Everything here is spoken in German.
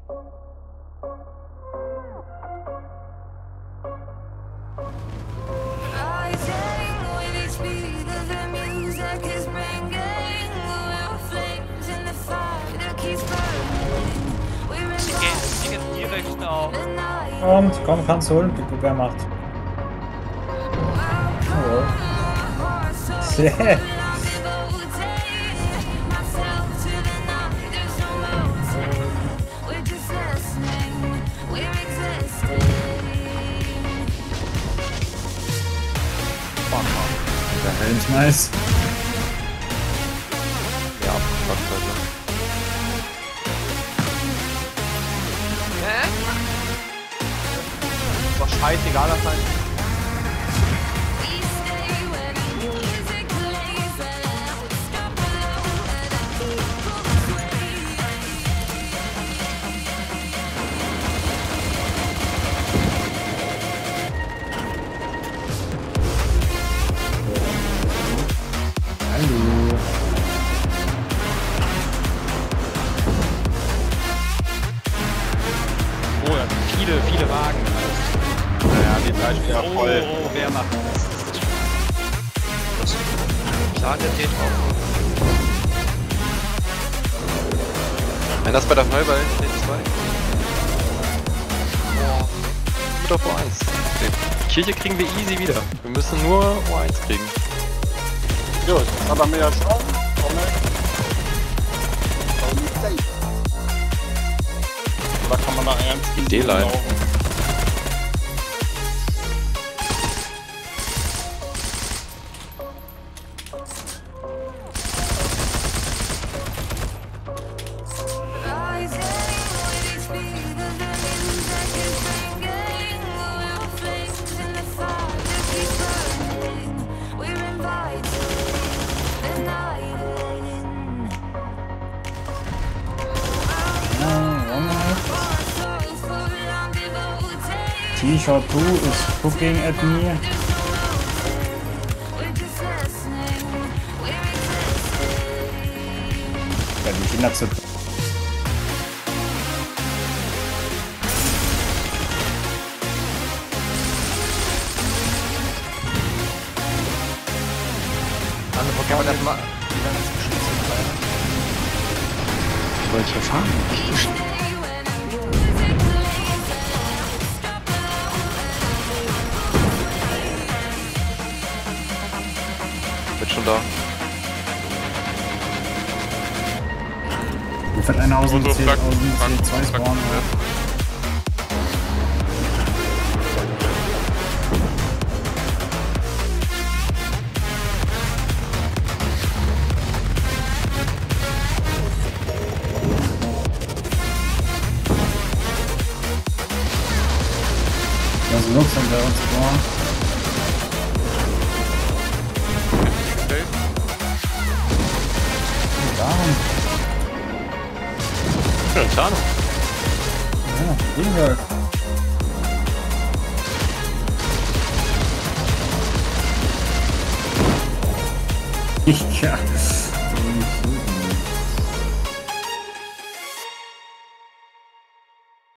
Die geht direkt auf. Komm, kannst du holen, guck, wer macht. Oh. Sehr. Der Helm ist nice. Ja, passt also. Doch scheißegal, das halt. Oh, viele Wagen. Naja, die drei Spieler voll. Oh, wer macht das? Klar, der geht drauf. Wenn das bei der Neuball den 2. Mit auf O1. Die Kirche kriegen wir easy wieder. Wir müssen nur O1 kriegen. Gut, das haben wir ja schon. Oder kann man da ernst gegen D-Line. T-Shirt 2 is looking at me. Ja, die Kinder zu. Wo kann man das mal? Ich wollte verfahren. Bin schon da. Mir fällt einer aus dem C2 Spawn. Das ist Lux und bei uns Spawn. Warum? Keine Ahnung. Ja, Greenberg. Ja.